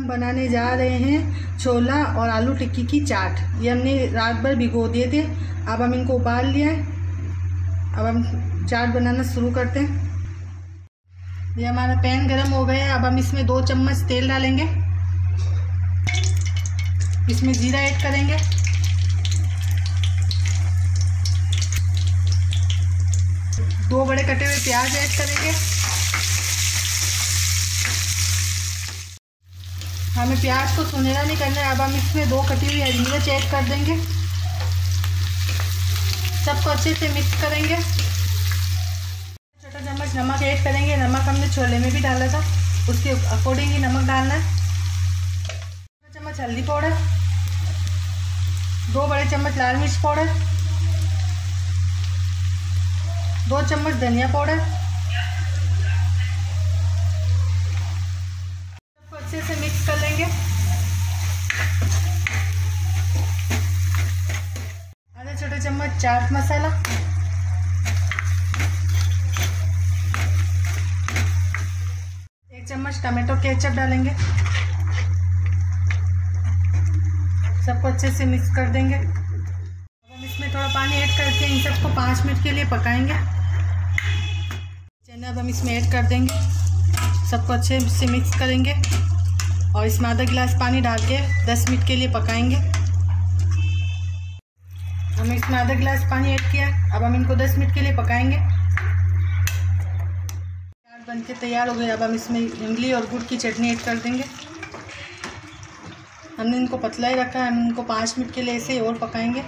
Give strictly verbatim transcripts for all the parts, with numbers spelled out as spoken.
बनाने जा रहे हैं छोला और आलू टिक्की की चाट। ये हमने रात भर भिगो दिए थे, अब हम इनको उबाल लिया है। अब हम चाट बनाना शुरू करते हैं। ये हमारा पैन गरम हो गया है। अब हम इसमें दो चम्मच तेल डालेंगे, इसमें जीरा ऐड करेंगे, दो बड़े कटे हुए प्याज ऐड करेंगे। हमें प्याज को सुनहरा नहीं करना है। अब हम इसमें दो कटी हुई हरी मिर्च ऐड कर देंगे, सबको अच्छे से मिक्स करेंगे। छोटा चम्मच नमक ऐड करेंगे। नमक हमने छोले में भी डाला था, उसके अकॉर्डिंग ही नमक डालना है। छोटा चम्मच हल्दी पाउडर, दो बड़े चम्मच लाल मिर्च पाउडर, दो चम्मच धनिया पाउडर, सबको अच्छे से मिक्स कर लेंगे। आधा छोटा चम्मच चाट मसाला, एक चम्मच टमाटो केचप डालेंगे, सबको अच्छे से मिक्स कर देंगे। अब हम इसमें थोड़ा पानी ऐड करके इन सबको पाँच मिनट के लिए पकाएंगे। चना अब हम इसमें ऐड कर देंगे, सबको अच्छे से मिक्स करेंगे और इसमें आधा गिलास पानी डाल के दस मिनट के लिए पकाएंगे। हमने इसमें आधा गिलास पानी ऐड किया। अब हम इनको दस मिनट के लिए पकाएंगे। चाट बन के तैयार हो गए। अब हम इसमें इमली और गुड़ की चटनी ऐड कर देंगे। हमने इनको पतला ही रखा है, हम इनको पाँच मिनट के लिए ऐसे ही और पकाएंगे।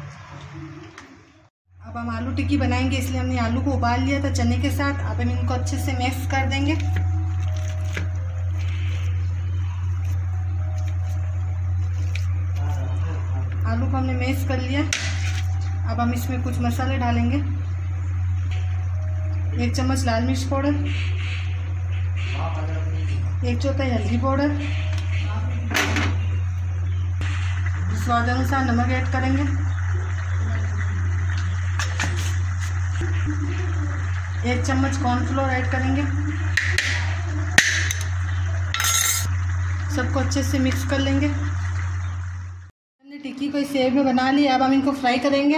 अब हम आलू टिक्की बनाएंगे, इसलिए हमने आलू को उबाल लिया था चने के साथ। अब हम इनको अच्छे से मिक्स कर देंगे। आलू को हमने मैश कर लिया। अब हम इसमें कुछ मसाले डालेंगे, एक चम्मच लाल मिर्च पाउडर, एक चौथाई हल्दी पाउडर, स्वाद अनुसार नमक ऐड करेंगे, एक चम्मच कॉर्नफ्लोर ऐड करेंगे, सबको अच्छे से मिक्स कर लेंगे। हमने टिक्की को इस शेप में बना लिया। अब हम इनको फ्राई करेंगे।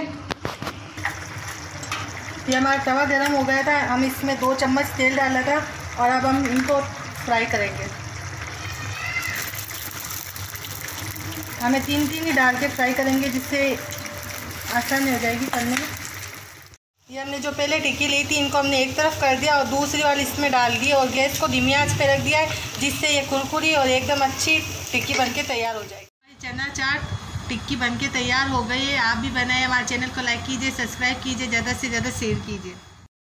ये हमारा तवा गरम हो गया था, हम इसमें दो चम्मच तेल डाला था और अब हम इनको फ्राई करेंगे। हमें तीन तीन ही डाल के फ्राई करेंगे, जिससे आसानी हो जाएगी करने में। ये हमने जो पहले टिक्की ली थी, इनको हमने एक तरफ कर दिया और दूसरी वाली इसमें डाल दी और गैस को धीमी आंच पे रख दिया है, जिससे ये कुरकुरी और एकदम अच्छी टिक्की बनके तैयार हो जाएगी। चना चाट टिक्की बनके तैयार हो गई है। आप भी बनाएं। हमारे चैनल को लाइक कीजिए, सब्सक्राइब कीजिए, ज़्यादा से ज़्यादा शेयर कीजिए।